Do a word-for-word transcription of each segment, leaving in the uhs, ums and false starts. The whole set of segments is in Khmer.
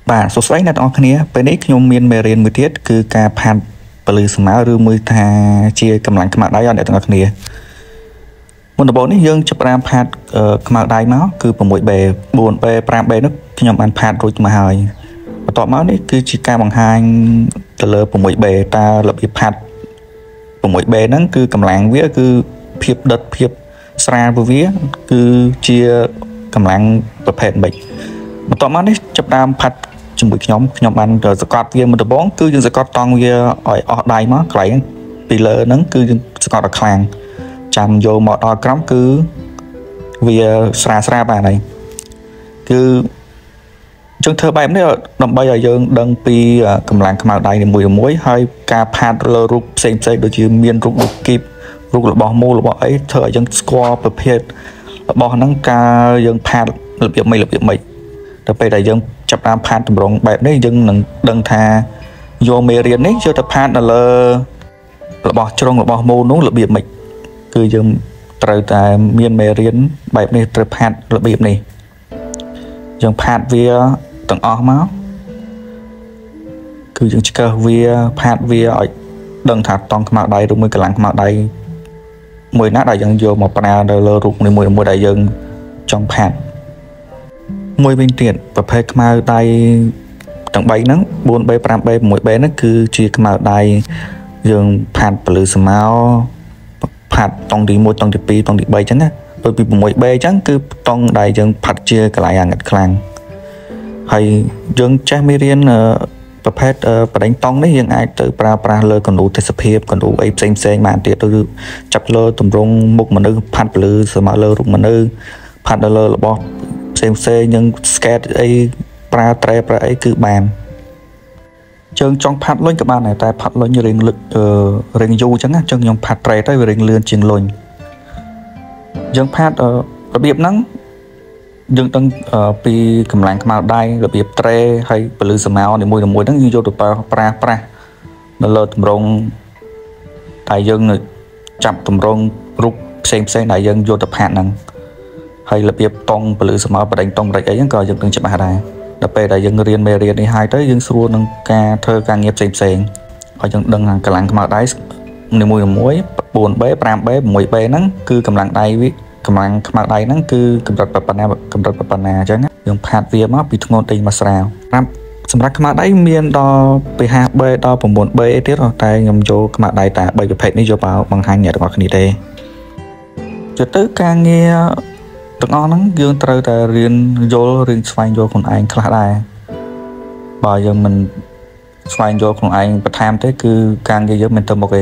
បាទសួស្តីអ្នកទាំងអស់គ្នាពេលនេះខ្ញុំមានមេរៀនមួយទៀតគឺការផាត់ពលឺស្មៅឬមួយថាជាកម្លាំងខ្មៅដៃឲ្យអ្នកទាំងអស់គ្នាមុនដំបូងនេះយើងចាប់ផ្ដើមផាត់ខ្មៅដៃមកគឺ 6B 4B 5B នោះខ្ញុំបានផាត់រួចមកហើយបន្ទាប់មកនេះគឺជាការបង្ហាញទៅលើ 6B តើរបៀបផាត់ 6B ហ្នឹងគឺកម្លាំងវាគឺភាពដិតភាពស្រាលរបស់វាគឺជាកម្លាំងប្រភេទម៉េចបន្ទាប់មកនេះចាប់ផ្ដើមផាត់ជាមួយខ្ញុំខ្ញុំបានសកត់វាមុនដំបូងគឺយើងសកត់តង់វាឲ្យអស់ដៃមកកន្លែងពីលើហ្នឹងគឺយើងសកត់ឲ្យខ្លាំងចាំយកមកដល់ក្រោមគឺវាស្រាលស្រាលបាទហើយគឺយើងធ្វើបែបនេះដើម្បីឲ្យយើងដឹងពីកម្លាំងខ្មៅដៃនីមួយៗហើយការផាត់លើរូបផ្សេងផ្សេងដូចជាមានរូបរូបគីបរូបរបស់មូលរបស់អីធ្វើឲ្យយើងស្គាល់ប្រភេទរបស់ហ្នឹងការយើងផាត់របៀបមិនរបៀបមិនដល់ពេលដែលយើងចាប់តាមផាត់តម្រងបែបនេះយើងនឹងដឹងថាយកមេរៀននេះយកទៅផាត់នៅលើរបស់ជ្រុងរបស់មូលនោះរបៀបមិនគឺយើងត្រូវតែមានមេរៀនបែបនេះត្រូវផាត់របៀបនេះយើងផាត់វាទាំងអស់មកគឺយើងឆ្កឹះវាផាត់វាឲ្យដឹងថាតង់ខ្មៅដៃឬមួយកម្លាំងខ្មៅដៃមួយណាដែលយើងយកមកប្រើនៅលើរូបនីមួយៗដែលយើងចង់ផាត់មួយវិញទៀតប្រភេទខ្មៅដៃទាំង3ហ្នឹង 4B 5B 6B ហ្នឹងគឺជាខ្មៅដៃយើងផាត់ពលឺស្មៅផាត់តង់ទី1តង់ទី2តង់ទី3អញ្ចឹងណាដូចពី 6B អញ្ចឹងគឺតង់ដែលយើងផាត់ជាកន្លែងអាងឹតខ្លាំងហើយយើងចេះមេរៀនប្រភេទបដិញតង់នេះយើងអាចទៅប្រើប្រាស់លើកណ្ដូលទេសភាពកណ្ដូលអីផ្សេងផ្សេងបានទៀតទៅចាប់លើទម្រង់មុខមនុស្សផាត់ពលឺស្មៅលើរូបមនុស្សផាត់លើរបស់ផ្សេងផ្សេងយើង sketch អីប្រើត្រែប្រើអីគឺបានជើងចង់ផាត់លុញក៏បានដែរតែផាត់លុញរៀងរៀងយូរអញ្ចឹងណាចឹងខ្ញុំផាត់ត្រែទៅវារៀងលឿនជាងលុញយើងផាត់របៀបហ្នឹងយើងដឹងពីកម្លាំងខ្មៅដៃរបៀបត្រែហើយពលឺស្មៅនីមួយៗហ្នឹងយើងយកទៅប្រើប្រាស់ប្រាស់នៅលើទម្រង់តែយើងចាប់ទម្រង់រូបផ្សេងផ្សេងដែលយើងយកទៅផាត់ហ្នឹងហើយរបៀបតង់ពលឺស្មៅបដិញតង់រិចអីហ្នឹងក៏យើងដឹងច្បាស់ដែរដល់ពេលដែលយើងរៀនមេរៀននេះហើយទៅយើងស្រួលនឹងការធ្វើការងារផ្សេងផ្សេងហើយយើងដឹងថាកម្លាំងខ្មៅដៃនីមួយៗ 4B 5B 6B ហ្នឹងគឺកម្លាំងដៃវាកម្លាំងខ្មៅដៃហ្នឹងគឺកម្រិតប៉ុណ្ណាកម្រិតប៉ុណ្ណាអញ្ចឹងយើងផាត់វាមកពីធ្ងន់ទៅមកស្រាលសម្រាប់ខ្មៅដៃមានដល់ពី 5B ដល់ 9B ទៀតតែខ្ញុំយកខ្មៅដៃតែ3ប្រភេទនេះយកមកបង្ហាញអ្នកទាំងអស់គ្នាទេជឿទៅការងារទាំងអស់ហ្នឹងយើងត្រូវតែរៀនយល់រៀនស្វែងយល់ខ្លួនឯងខ្លះដែរបើយើងមិនស្វែងយល់ខ្លួនឯងបន្ថែមទេគឺការងារយើងមិនទៅមុខទេ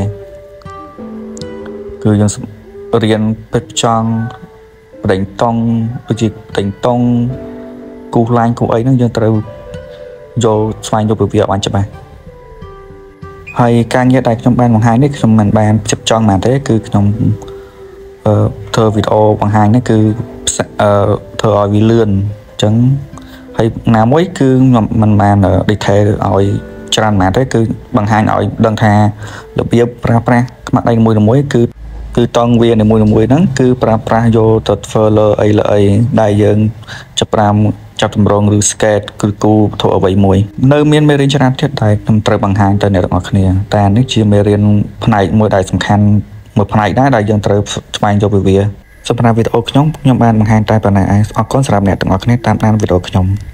គឺយើងរៀនពេចចង់បដិញតង់ដូចជាបដិញតង់គូសឡាញគូអីហ្នឹងយើងត្រូវយល់ស្វែងយល់ពីវាឲ្យច្បាស់ហើយការងារដែលខ្ញុំបានបង្ហាញនេះខ្ញុំមិនបានផ្ចិតផ្ចង់ណាទេគឺខ្ញុំអឺធ្វើវីដេអូបង្ហាញនេះគឺអឺធ្វើឲ្យវាលឿនអញ្ចឹងហើយណាមួយគឺខ្ញុំមិនបាន detail ឲ្យច្រើនណាស់ទេគឺបង្ហាញឲ្យដឹងថារបៀបប្រើប្រាស់ខ្មៅដៃមួយមួយគឺគឺតង់វានីមួយមួយហ្នឹងគឺប្រើប្រាស់យកទៅធ្វើលើអីលើអីដែលយើងចាប់ប្រាំចាប់តម្រងឬ sketch គឺគូវត្ថុអ្វីមួយនៅមានមេរៀនច្រើនទៀតដែលខ្ញុំត្រូវបង្ហាញទៅអ្នកទាំងអស់គ្នាតែនេះជាមេរៀនផ្នែកមួយដែលសំខាន់មួយផ្នែកដែរដែលយើងត្រូវស្វែងយល់ពីវាសម្រាប់វីដេអូខ្ញុំខ្ញុំបានបង្ហាញតែប៉ុណ្ណេះឯងអរគុណសម្រាប់អ្នកទាំងអស់គ្នាតាមដានវីដេអូខ្ញុំ